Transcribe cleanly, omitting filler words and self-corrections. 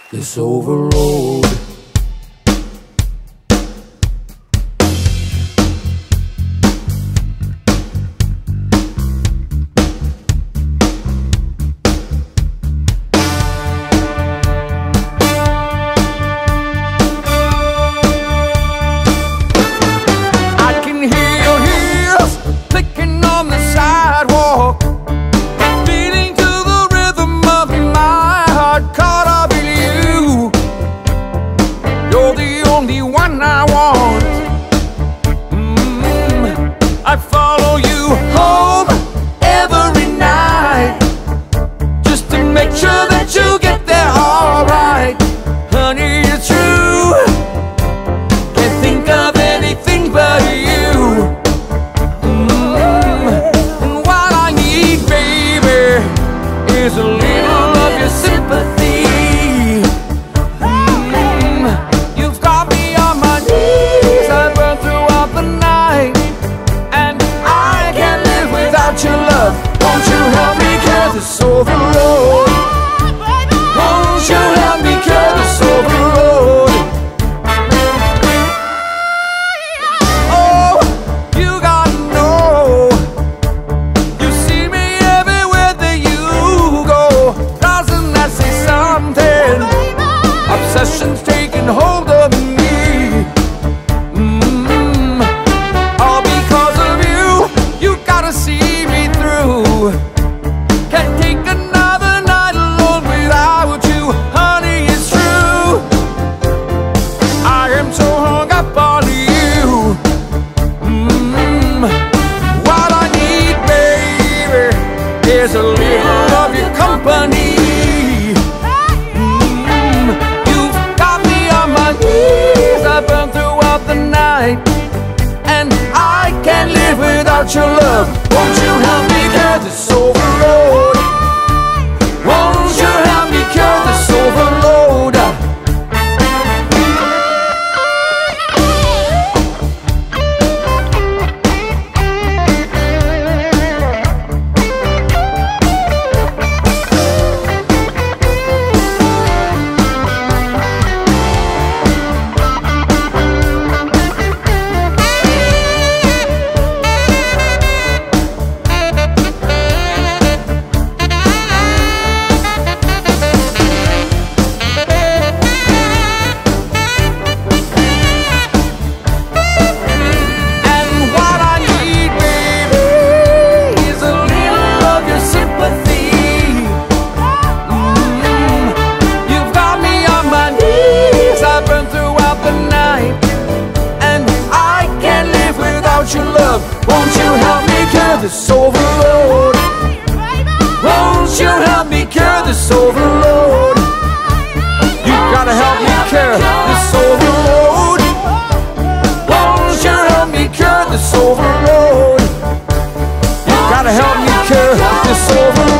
this overload. Your love, won't you help me carry this overload? Won't you help me carry this overload? This overload. Won't you help me carry this overload? You gotta help me carry this overload. Won't you help me carry this overload? You gotta help me carry this overload.